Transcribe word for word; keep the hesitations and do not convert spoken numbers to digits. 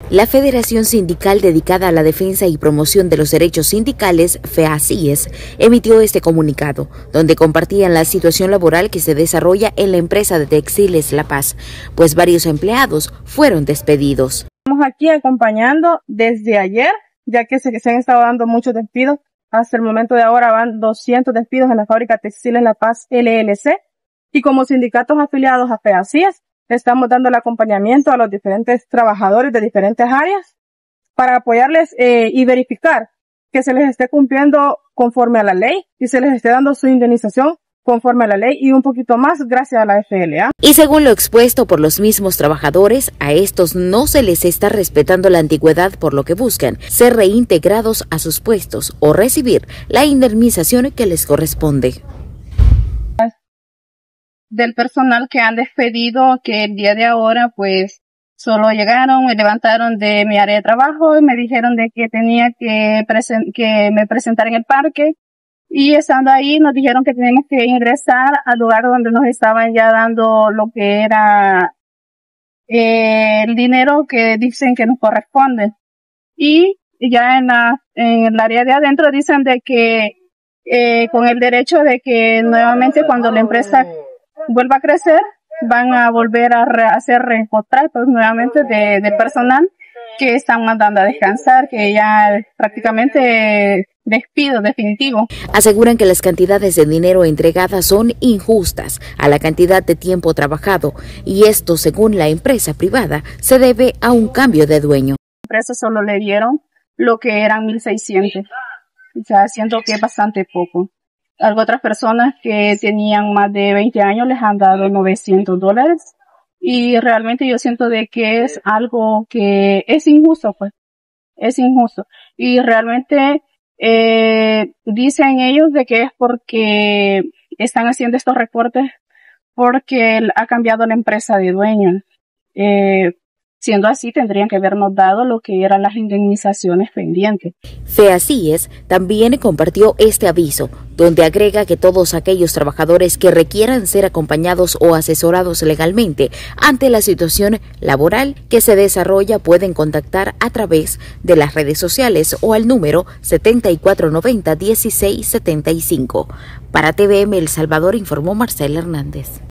La Federación Sindical dedicada a la defensa y promoción de los derechos sindicales, FEACIES, emitió este comunicado, donde compartían la situación laboral que se desarrolla en la empresa de textiles La Paz, pues varios empleados fueron despedidos. Estamos aquí acompañando desde ayer, ya que se, se han estado dando muchos despidos. Hasta el momento de ahora van doscientos despidos en la fábrica Textiles La Paz L L C, y como sindicatos afiliados a FEACIES, estamos dando el acompañamiento a los diferentes trabajadores de diferentes áreas para apoyarles eh, y verificar que se les esté cumpliendo conforme a la ley y se les esté dando su indemnización conforme a la ley y un poquito más gracias a la F L A. Y según lo expuesto por los mismos trabajadores, a estos no se les está respetando la antigüedad, por lo que buscan ser reintegrados a sus puestos o recibir la indemnización que les corresponde. Del personal que han despedido, que el día de ahora pues solo llegaron, me levantaron de mi área de trabajo y me dijeron de que tenía que, presen que me presentar en el parque, y estando ahí nos dijeron que teníamos que ingresar al lugar donde nos estaban ya dando lo que era eh, el dinero que dicen que nos corresponde, y ya en la en el área de adentro dicen de que eh, con el derecho de que nuevamente cuando la empresa vuelva a crecer, van a volver a re hacer recontratos nuevamente de, de personal que están mandando a descansar, que ya prácticamente despido definitivo. Aseguran que las cantidades de dinero entregadas son injustas a la cantidad de tiempo trabajado, y esto, según la empresa privada, se debe a un cambio de dueño. La empresa solo le dieron lo que eran mil seiscientos, o sea, siento que es bastante poco. Algo otras personas que tenían más de veinte años les han dado novecientos dólares, y realmente yo siento de que es algo que es injusto, pues, es injusto. Y realmente eh, dicen ellos de que es porque están haciendo estos recortes porque ha cambiado la empresa de dueño. Eh, Siendo así, tendrían que habernos dado lo que eran las indemnizaciones pendientes. FEACIES también compartió este aviso, donde agrega que todos aquellos trabajadores que requieran ser acompañados o asesorados legalmente ante la situación laboral que se desarrolla pueden contactar a través de las redes sociales o al número setenta y cuatro noventa, dieciséis setenta y cinco. Para T V M El Salvador informó Marcela Hernández.